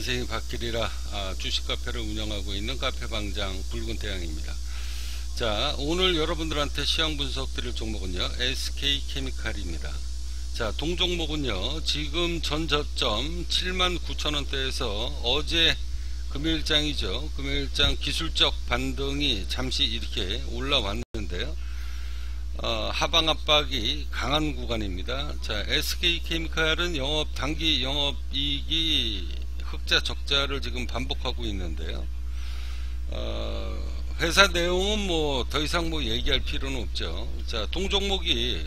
인생이 바뀌리라 주식 카페를 운영하고 있는 카페방장 붉은태양입니다. 자, 오늘 여러분들한테 시황 분석 드릴 종목은요, SK케미칼입니다. 자, 동종목은요, 지금 전 저점 79,000원대에서 어제 금요일장이죠. 금요일장 기술적 반등이 잠시 이렇게 올라왔는데요. 하방 압박이 강한 구간입니다. 자, SK케미칼은 단기 영업이익이 흑자 적자를 지금 반복하고 있는데요. 회사 내용은 더 이상 얘기할 필요는 없죠. 자, 동종목이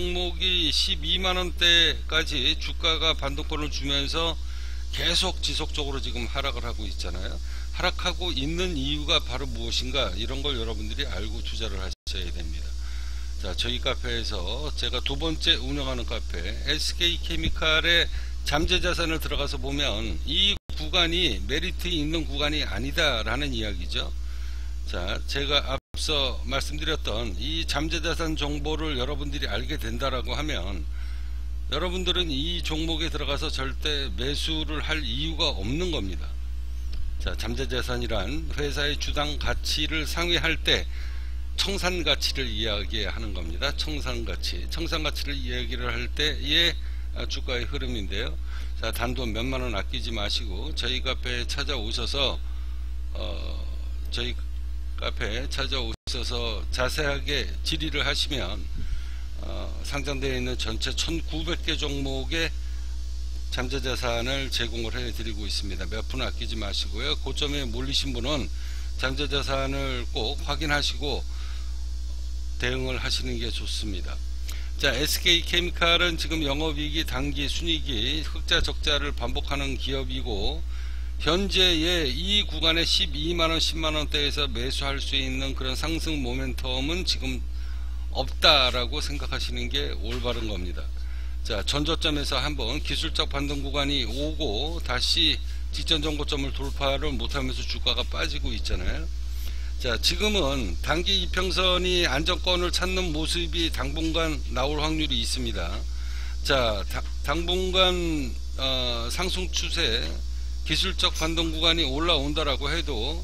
12만원대까지 주가가 반등권을 주면서 계속 지속적으로 지금 하락을 하고 있잖아요. 하락하고 있는 이유가 바로 무엇인가, 이런 걸 여러분들이 알고 투자를 하셔야 됩니다. 자, 저희 카페에서 제가 두 번째 운영하는 카페 SK케미칼의 잠재자산을 들어가서 보면 이 구간이 메리트 있는 구간이 아니다 라는 이야기죠. 자, 제가 앞서 말씀드렸던 이 잠재자산 정보를 여러분들이 알게 된다라고 하면 여러분들은 이 종목에 들어가서 절대 매수를 할 이유가 없는 겁니다. 자, 잠재자산이란 회사의 주당 가치를 상회할 때 청산가치를 이야기하는 겁니다. 청산가치를 이야기를 할 때의 주가의 흐름인데요. 자, 단돈 몇만원 아끼지 마시고 저희 카페에 찾아오셔서 자세하게 질의를 하시면 상장되어 있는 전체 1900개 종목의 잠재자산을 제공을 해드리고 있습니다. 몇 푼 아끼지 마시고요. 고점에 몰리신 분은 잠재자산을 꼭 확인하시고 대응을 하시는 게 좋습니다. 자, SK케미칼은 지금 영업이익이 단기 순이익이 흑자 적자를 반복하는 기업이고, 현재의 이 구간에 12만원 10만원대에서 매수할 수 있는 그런 상승 모멘텀은 지금 없다라고 생각하시는 게 올바른 겁니다. 자, 전저점에서 한번 기술적 반등 구간이 오고 다시 직전 정고점을 돌파를 못하면서 주가가 빠지고 있잖아요. 자, 지금은 단기 이평선이 안정권을 찾는 모습이 당분간 나올 확률이 있습니다. 자, 당분간 상승 추세, 기술적 반등 구간이 올라온다라고 해도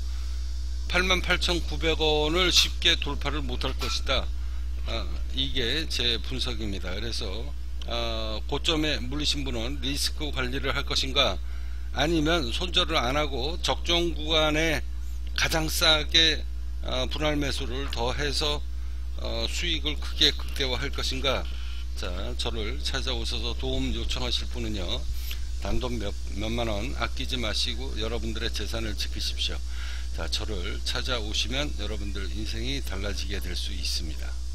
88,900원을 쉽게 돌파를 못할 것이다. 이게 제 분석입니다. 그래서 고점에 물리신 분은 리스크 관리를 할 것인가, 아니면 손절을 안하고 적정 구간에 가장 싸게 분할 매수를 더해서 수익을 크게 극대화할 것인가. 자, 저를 찾아오셔서 도움 요청하실 분은요, 단돈 몇만원 아끼지 마시고 여러분들의 재산을 지키십시오. 자, 저를 찾아오시면 여러분들 인생이 달라지게 될 수 있습니다.